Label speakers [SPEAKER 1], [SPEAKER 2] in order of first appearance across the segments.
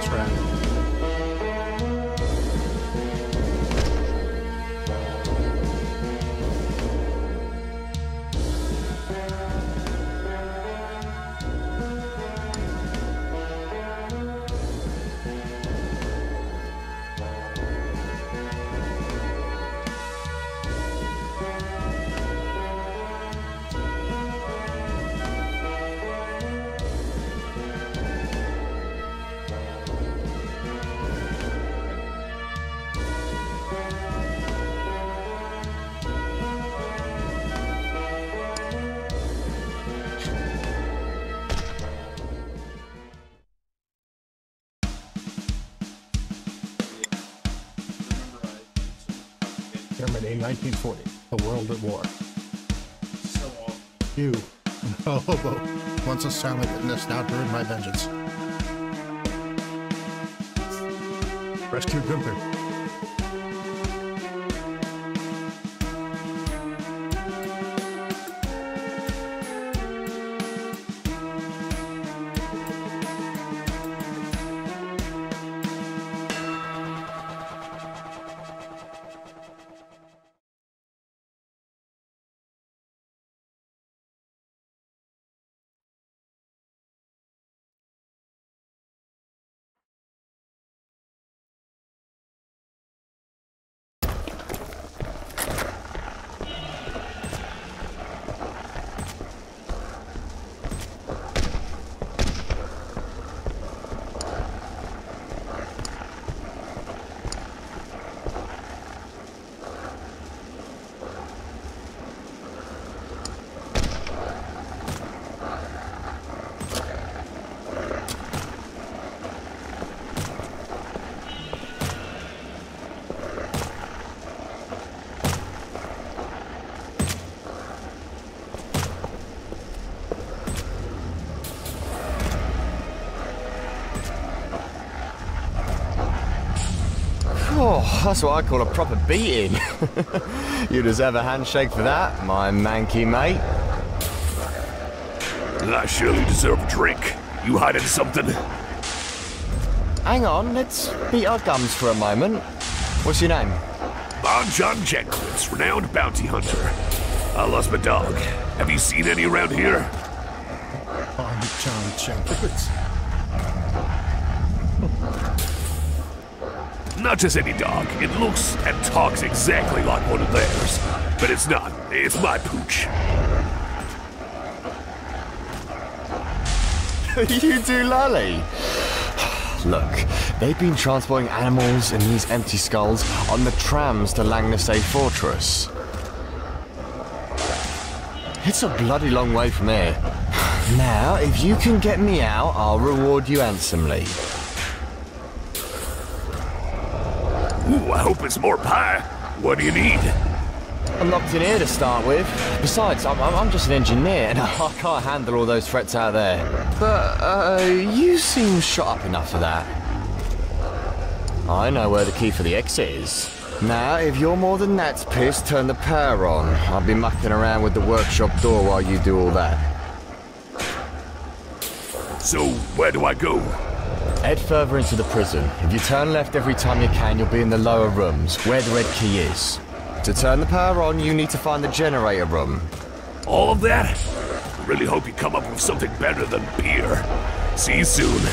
[SPEAKER 1] best friend. Germany, 1940. The world at war.
[SPEAKER 2] So awful.
[SPEAKER 1] You, a hobo, once a silent witness, now to earn my vengeance. Rescue Gunther.
[SPEAKER 3] Oh, that's what I call a proper beating. You deserve a handshake for that, my manky mate.
[SPEAKER 4] I surely deserve a drink. You hiding something?
[SPEAKER 3] Hang on, let's beat our gums for a moment. What's your name?
[SPEAKER 4] I'm John Jankenstein, renowned bounty hunter. I lost my dog. Have you seen any around here?
[SPEAKER 1] I'm John Jenkins.
[SPEAKER 4] Not just any dog. It looks and talks exactly like one of theirs. But it's not. It's my pooch.
[SPEAKER 3] You do lolly. Look, they've been transporting animals in these empty skulls on the trams to Langnasay Fortress. It's a bloody long way from here. Now, if you can get me out, I'll reward you handsomely.
[SPEAKER 4] Ooh, I hope it's more pie. What do you need?
[SPEAKER 3] I'm locked in here to start with. Besides, I'm just an engineer, and I can't handle all those threats out there. But, you seem shot up enough for that. I know where the key for the exit is. Now, if you're more than that's pissed, turn the power on. I'll be mucking around with the workshop door while you do all that.
[SPEAKER 4] So, where do I go?
[SPEAKER 3] Head further into the prison. If you turn left every time you can, you'll be in the lower rooms, where the red key is. To turn the power on, you need to find the generator room.
[SPEAKER 4] All of that? I really hope you come up with something better than beer. See you soon.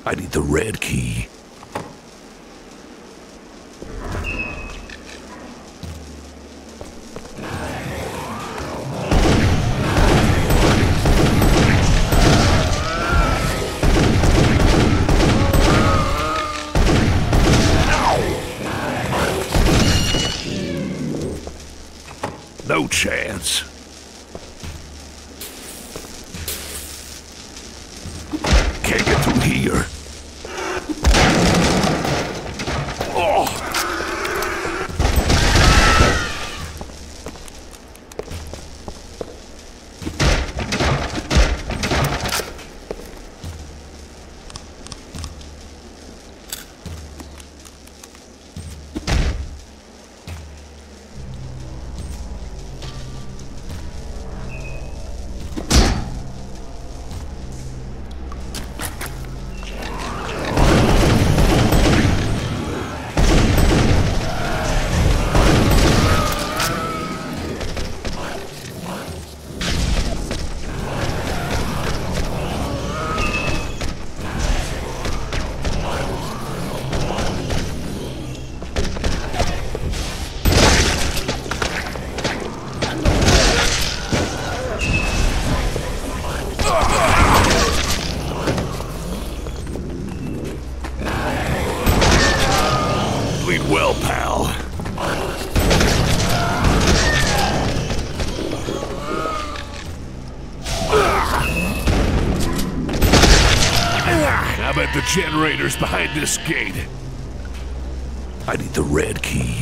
[SPEAKER 4] I need the red key. No chance. Can't get through here. Oh. Bleed well, pal. I bet the generator's behind this gate. I need the red key.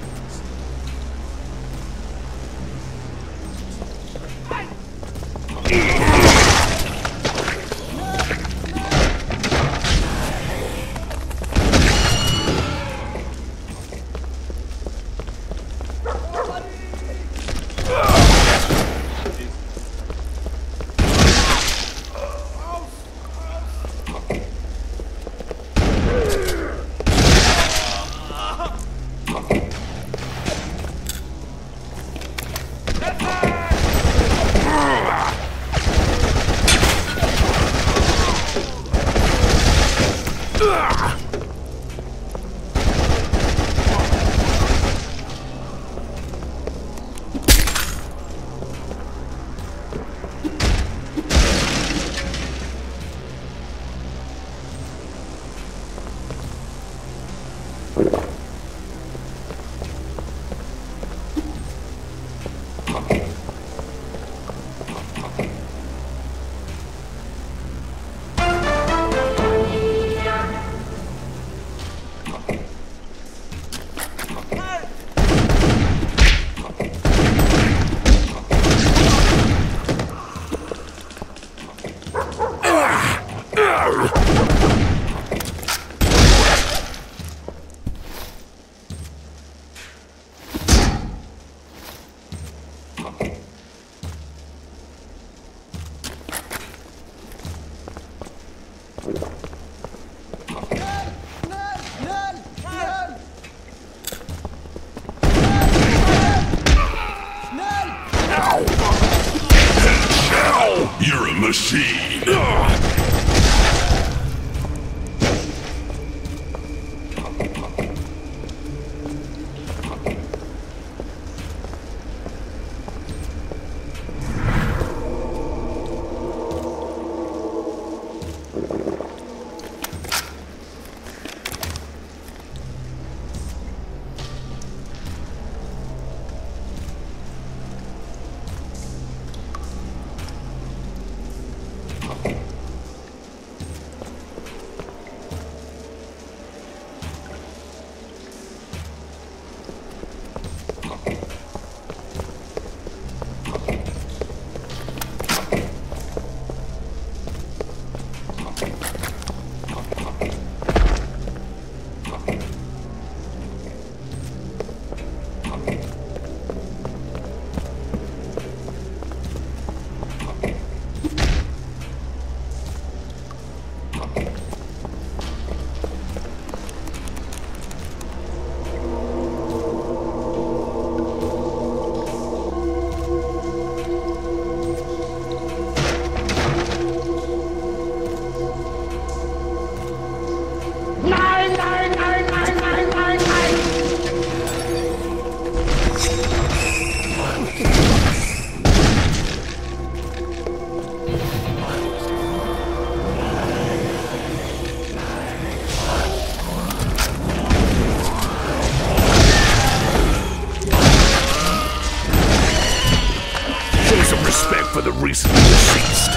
[SPEAKER 5] You're a machine.
[SPEAKER 4] for the recently deceased.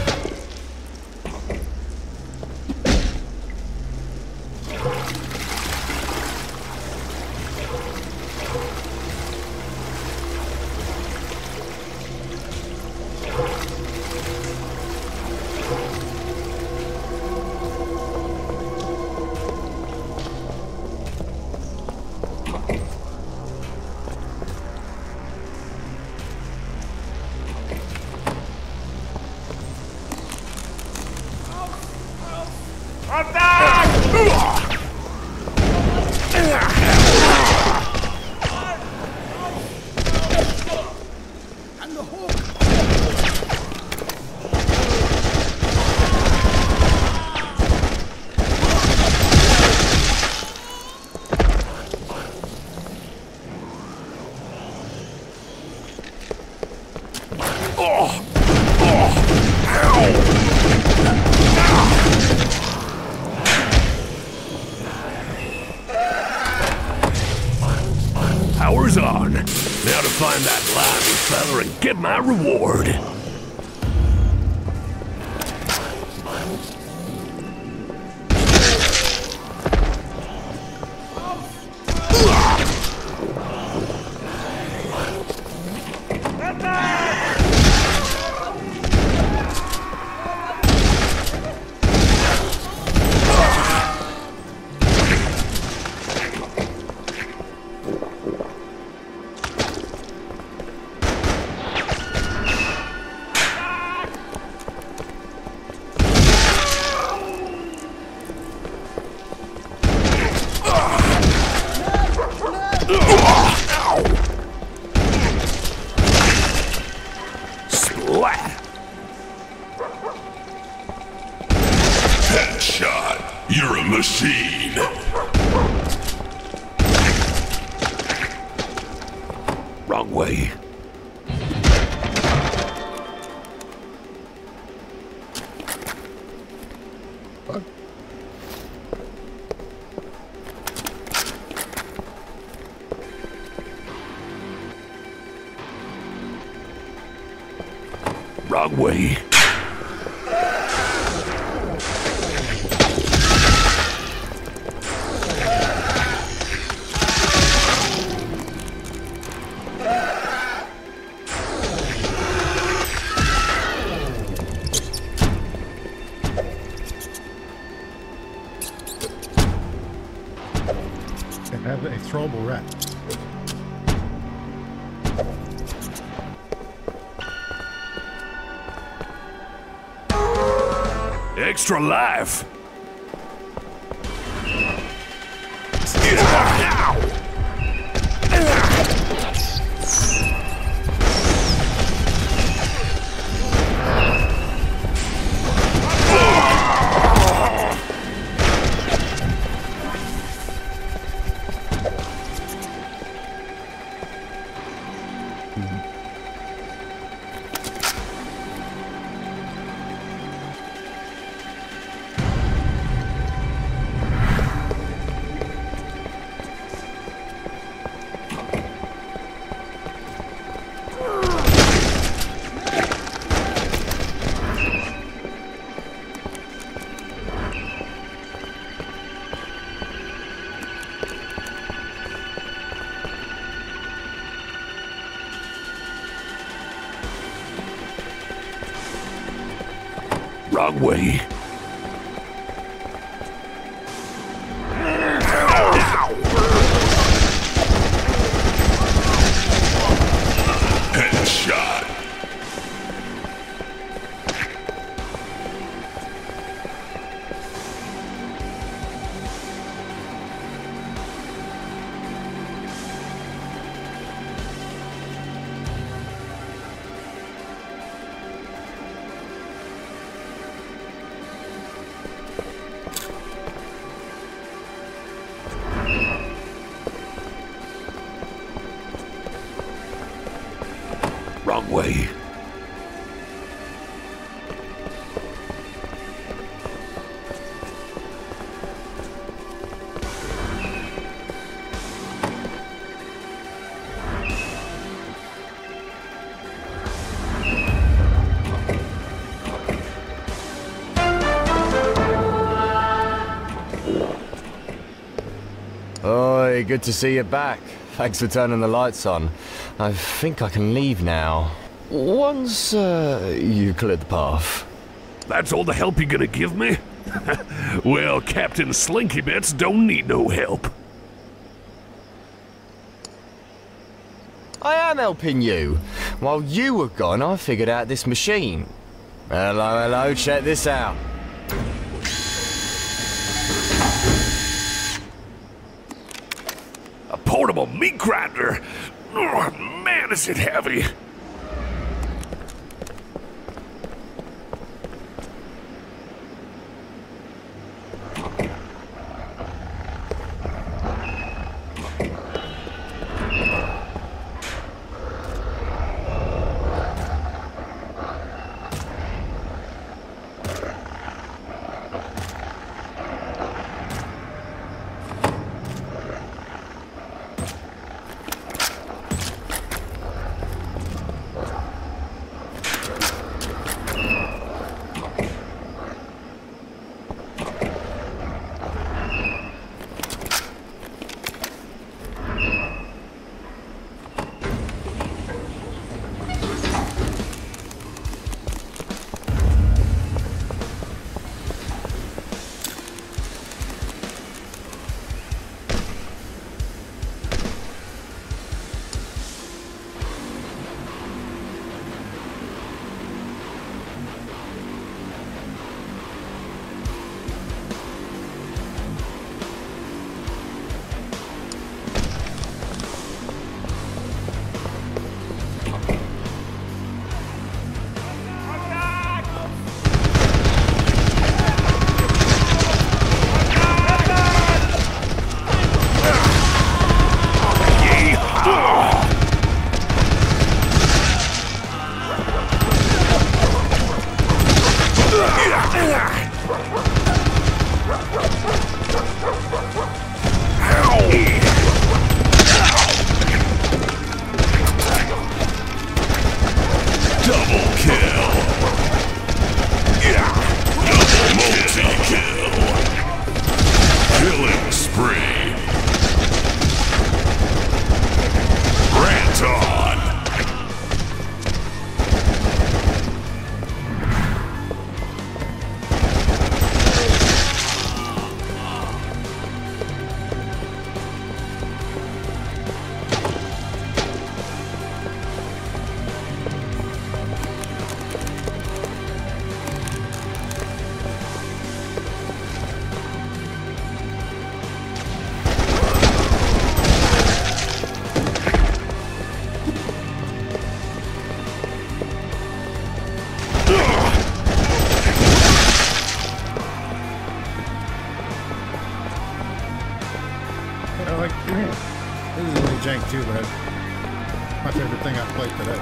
[SPEAKER 4] Power's on. Now to find that lively fella and get my reward.
[SPEAKER 5] Headshot. You're a machine.
[SPEAKER 4] Wrong way.
[SPEAKER 1] What?
[SPEAKER 4] Wrong way.
[SPEAKER 1] I have a throwable rat.
[SPEAKER 4] Extra life. Wrong way.
[SPEAKER 5] Headshot.
[SPEAKER 4] Wrong way.
[SPEAKER 3] Hey, good to see you back. Thanks for turning the lights on. I think I can leave now. Once, you cleared the path.
[SPEAKER 4] That's all the help you're gonna give me? Well, Captain Slinky Bits don't need no help.
[SPEAKER 3] I am helping you. While you were gone, I figured out this machine. Hello, hello, check this out.
[SPEAKER 4] A portable meat grinder? Oh, man, is it heavy.
[SPEAKER 1] This is really jank too, but my favorite thing I've played today.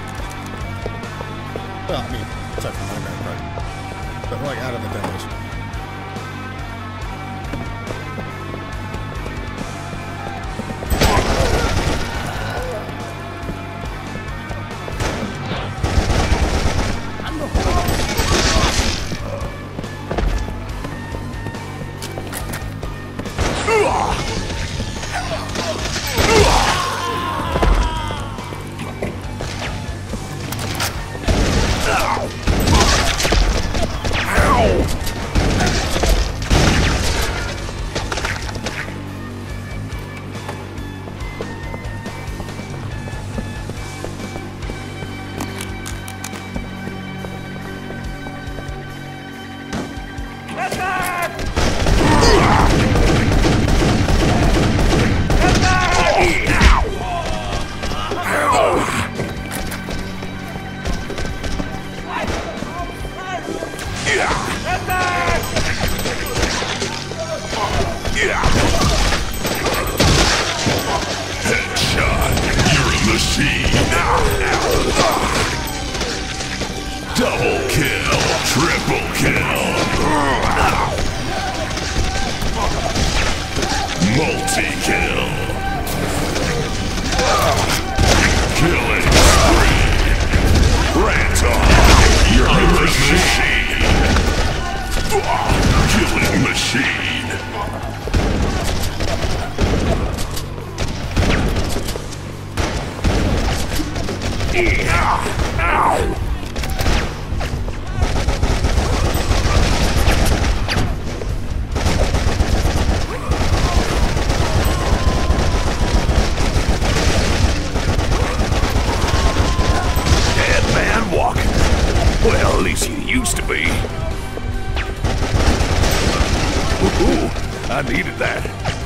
[SPEAKER 1] Well, I mean, aside from Minecraft, right? But like out of the demos.
[SPEAKER 5] Double kill, triple kill, multi-kill, killing spree, Ranton, you're a machine, killing machine.
[SPEAKER 4] At least you used to be. Ooh, I needed that.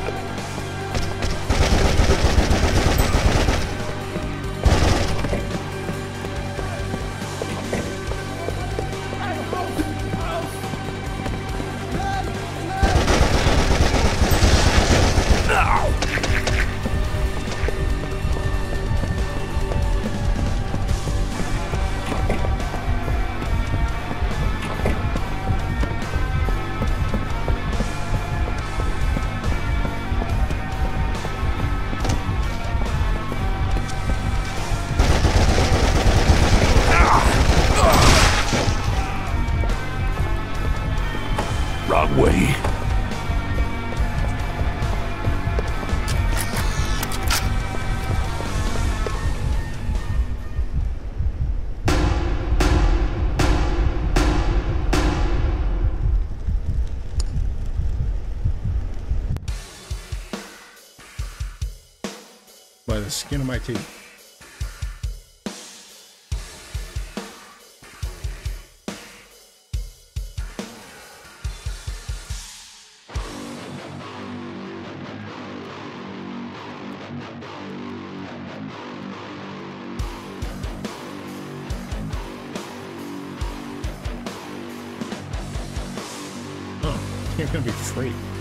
[SPEAKER 4] Wrong way.
[SPEAKER 1] By the skin of my teeth. Oh, you're gonna be free.